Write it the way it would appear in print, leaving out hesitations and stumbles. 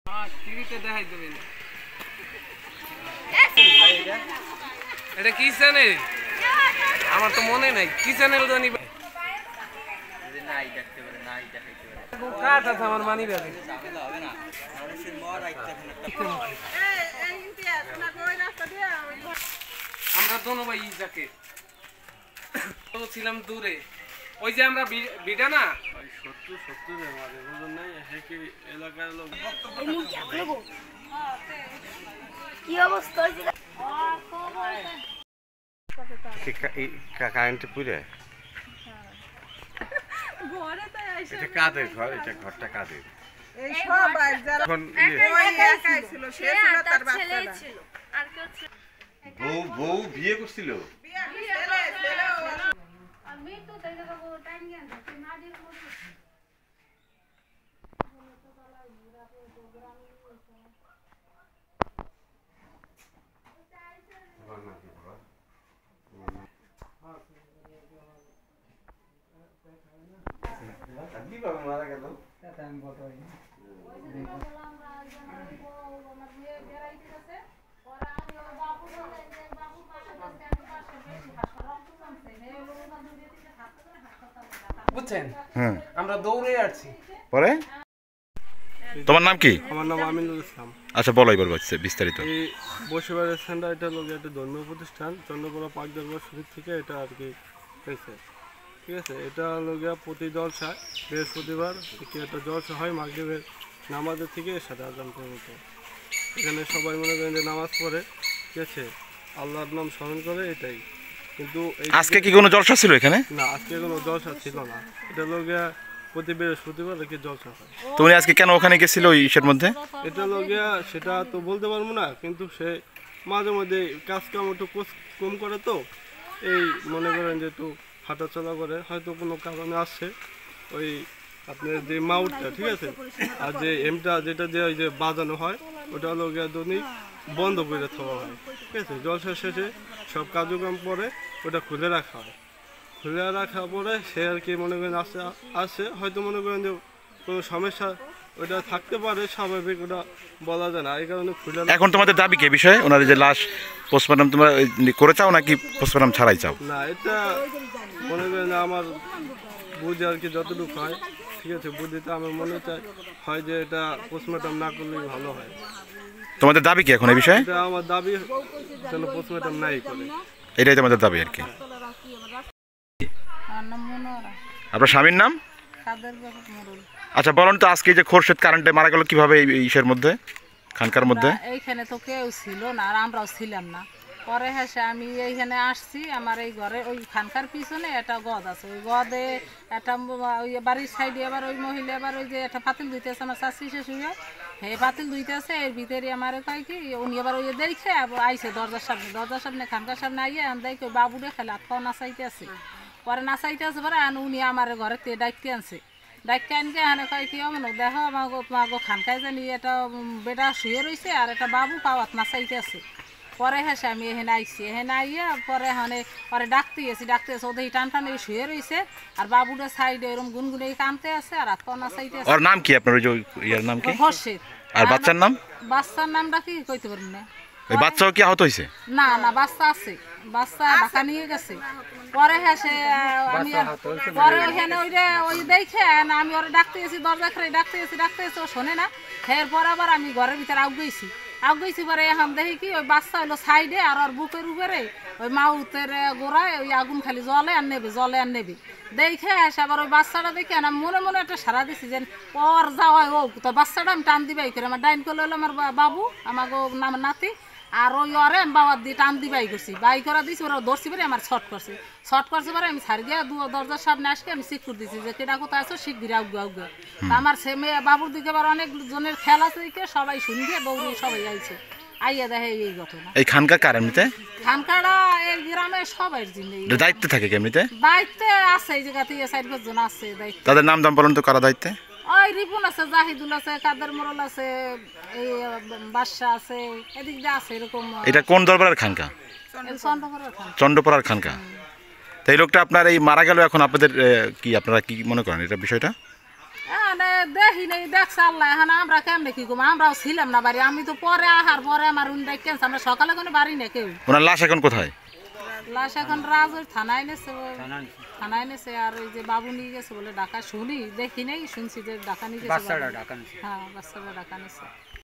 টিভিতে দেখাই দেবেন। এটা কি চ্যানেল আমার তো মনে নাই, কি চ্যানেল জানি কাঠ আছে আমার মানি ব্যাগে। আমরা দোনো ভাই যাকে ছিলাম দূরে, ওই যে আমরা বিটা না এলাকার লোক কি অবস্থা কারেন্টে পুরে এটা কাদের ঘর? এটা ঘরটা কাদের? এই সবাই যারা ওই একাই ছিল, সে ছিল তার বাচ্চাটা ছিল আর কেউ ছিল। বউ বিয়ে করছিল? আমি তো দেখে দেবো টাইম জ্ঞান তুই না দিয়ে বলছিস মারা গেল বুঝছেন, আমরা দৌড়ে আসছি। পরে তোমার নাম কি? আমার নাম আমিনুল ইসলাম। আচ্ছা বলো এবার বিস্তারিত। এই বসিবার স্থানটা এটা লোক একটা ধর্মীয় প্রতিষ্ঠান চন্দ্রকোনা পাক দরবার শরীফ থেকে এটা আর কি হয়েছে, ঠিক আছে। এটা লোক প্রতি জলসা বৃহস্পতিবার কি একটা জলসা হয় মাগরিবের নামাজের থেকে এর সাথে আজান পর্যন্ত। এখানে সবাই মনে করেন যে নামাজ পড়ে, ঠিক আছে, আল্লাহর নাম স্মরণ করে, এটাই। কিন্তু আজকে কি কোনো জলসা ছিল এখানে? না, আজকে কোনো জলসা ছিল না। এটা লোক প্রতি বৃহস্পতিবার কি জলসা হয়। তুমি আজকে কেন ওখানে গেছিল ওই ইসের মধ্যে? এটা লগিয়া সেটা তো বলতে পারবো না, কিন্তু সে মাঝে মধ্যে কাজ কাম একটু কম করে, তো এই মনে করেন যে একটু হাঁটাচলা করে, হয়তো কোনো কারণে আসছে। ওই আপনার যে মাউটটা, ঠিক আছে, আর যে এমটা যেটা দিয়ে ওই যে বাজানো হয় ওটা লগিয়া দৈনিক বন্ধ করে থাকা হয়, ঠিক আছে। জলসা শেষে সব কার্যক্রম পরে ওটা খুলে রাখা হয়। খুলে রাখার পরে সে আর কি মনে করেন আসে হয়তো মনে করেন যে কোনো সমস্যা ওটা থাকতে পারে, স্বাভাবিক, ওটা বলা যায় না, এই কারণে খুলে। এখন তোমাদের দাবি কি বিষয়ে? ওনার যে লাশ পোস্টমর্টম তোমরা করে চাও নাকি পোস্টমর্টম ছাড়াই চাও? না, এটা মনে করেন আমার বুঝে আর কি যতটুকু হয়, ঠিক আছে, বুঝিতে আমার মনে হয় যে এটা পোস্টমর্টম না করলেই ভালো হয়। তোমাদের দাবি কি এখন এই বিষয়ে? এটা আমার দাবি যেন পোস্টমর্টম নাই করে, এটাই তোমাদের দাবি আর কি। আপনার স্বামীর নাম? আচ্ছা বলুন তো, আজকে যে খোরশেদ কারেন্টে মারা গেল কিভাবে এই ইসের মধ্যে, খানকার মধ্যে? এইখানে তো কেউ ছিল না আর আমরাও ছিলাম না। পরে হেসে আমি এইখানে আসছি, আমার এই ঘরে ওই খানকার পিছনে একটা গদ আছে, ওই গদে একটা ওই বাড়ির সাইডে আবার ওই মহিলা আবার ওই যে একটা পাতিল ধুইতেছে, আমার শাশুড়ি শ্বশুরে হে পাতিল ধুইতেছে, এর ভিতরে আমার কয় কি উনি আবার ওই দেখে আইসে দরজার সামনে খানকার সামনে আইয়ে দেখে ওই বাবুরে খেলে হাত পাও নাচাইতে আছে। পরে নাচাইতে আছে পরে উনি আমার ঘরে তে ডাকতে আনছে, ডাকতে আনকে এখানে কয় কি অমন দেখো আমাকে খানকায় জানি একটা বেটা শুয়ে রয়েছে আর একটা বাবু পাওয়াত নাচাইতে আছে। পরে হেসে আমি এখানে আইসি, এখানে আইয়া পরে এখানে পরে ডাকতে এসে ওদের টান টান শুয়ে রয়েছে আর বাবুটা সাইডে এরকম গুনগুনে কানতে আছে আর হাত পাও নাচাইতে আছে। ওর নাম কি আপনার? ওই যে ইয়ার নাম কি? খোরশেদ। আর বাচ্চার নাম? বাচ্চার নামটা কি কইতে পারবো না। ওই বাচ্চাও কি আহত হয়েছে? না না, বাচ্চা আছে, বাচ্চা ঢাকা নিয়ে গেছে। পরে হেসে আমি পরে ওইখানে ওই দেখে আমি ওরা ডাকতে গেছি, দরজা খেয়ে ডাকতে গেছি, ও শোনে না। এরপর আবার আমি ঘরের ভিতরে আউগেছি পরে এখন দেখি কি ওই বাচ্চা হইলো সাইডে আর ওর বুকের উপরে ওই মাউতের গোড়ায় ওই আগুন খালি জলে আর নেবে দেখে এসে আবার ওই বাচ্চাটা দেখে আমি মনে মনে একটা সারা দিছি যে ওর যাওয়ায় ও তো বাচ্চাটা আমি টান দিবাই করে আমার ডাইন করলে হলো আমার বাবু, আমাকে নাম নাতি, আর ওই ওরে আমি বাবার দিয়ে টান দিবাই করছি, বাই করা দিয়েছি, ওরা ধরছি পরে আমার শর্ট করছে পরে আমি ছাড় গিয়ে দরজার সামনে আসকে আমি সিকিউর দিচ্ছি যে কেটা কোথায় আছো শিগগিরি আউগে। আমার ছেলে বাবুর দিকে আবার অনেক জনের খেলা আছে, সবাই শুনবে দৌড়ে সবাই আইছে, আইয়া দেখে এই ঘটনা। এই খানকা কার এমনিতে? খানকাটা এই গ্রামে সবাই দায়িত্বে থাকে এমনিতে? দায়িত্বে আছে, এই জায়গাতে 4-5 জন আছে দায়িত্ব। তাদের নাম দাম বলুন তো, কারা দায়িত্বে? ওই রিপুন আছে, জাহিদুল আছে, কাদের মোরল আছে, এই বাদশা আছে, এদিক দিয়ে আছে এরকম। এটা কোন দরবারের খানকা? চন্দ্রপাড়ার খানকা। তো এই লোকটা আপনার এই মারা গেল, এখন আপনাদের কি আপনারা কি মনে করেন এটা বিষয়টা? এখানে দেখি নেই দেখছে আল্লাহ, এখন আমরা কেমনে কি করবো, আমরাও ছিলাম না বাড়ি, আমি তো পরে আহার পরে আমার উনি দেখেন আমরা সকালে কোনো বাড়ি না কেউ। ওনার লাশ এখন কোথায়? লাশ এখন রাজৈর থানায় নেছে, থানায় নেছে। আর ওই যে বাবু নিয়ে গেছে বলে ঢাকা, শুনি দেখি নেই, শুনছি যে ঢাকা নিয়ে গেছে। হ্যাঁ, বাচ্চাটা ঢাকা নিছে।